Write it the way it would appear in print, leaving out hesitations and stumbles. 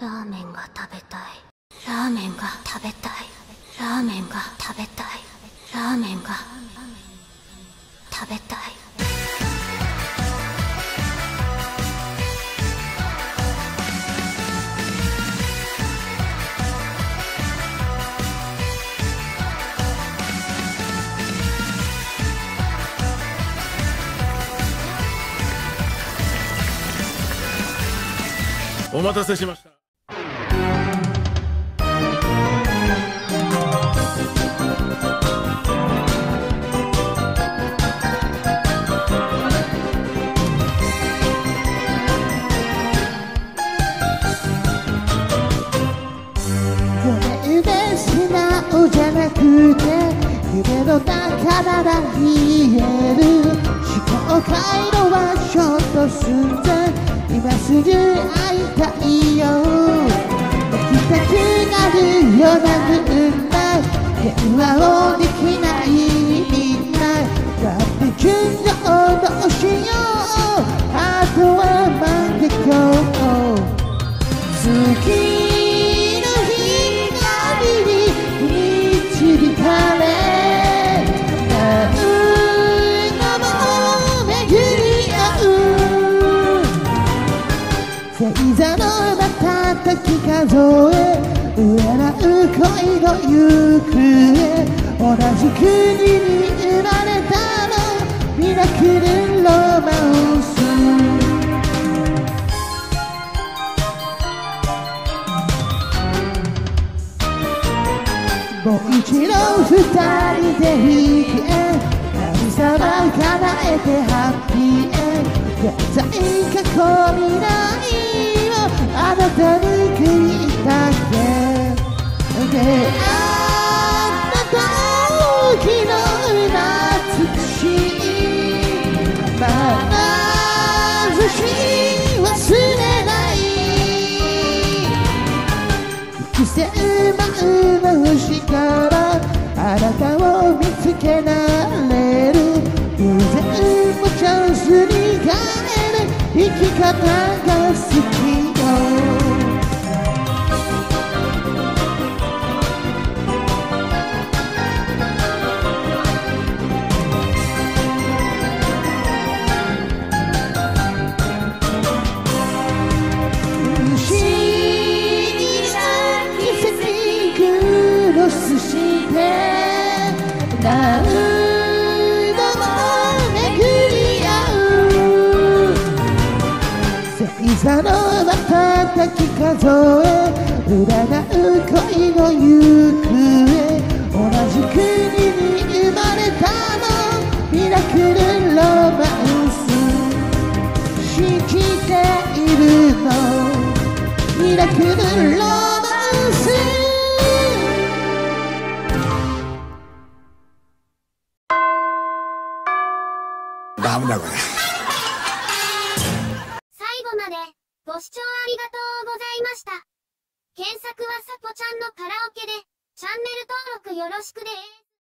ラーメンが食べたい。ラーメンが食べたい。ラーメンが食べたい。ラーメンが食べたい。 お待たせしました。 夢で素直じゃなくて夢の中なら言える。思考回路はショート寸前。今すぐ会いたいよ。泣きたくなるような運命。電話をできないみんな。だって純情どうしよう。あとは万華鏡。月の光に導かれ星座の瞬き数え占う恋の行方。同じ国に生まれたのミラクルロマンス。もう一度二人で行け。神様叶えてハッピーエンド。現在過去未来あなたに繰りたけ。出会った時の懐かしい眼差し忘れない。幾千万の星からあなたを見つけられる。偶然もチャンスに変える生き方が好きよ。不思議な季節にクロスして何度も巡り合う。星座の瞬き数え占う恋の行方。同じ国に生まれたのミラクルロマンス。信じているのミラクルロマンス。 ダメだこれ。 最後までご視聴ありがとうございました。検索はさぽちゃんのカラオケでチャンネル登録よろしくです。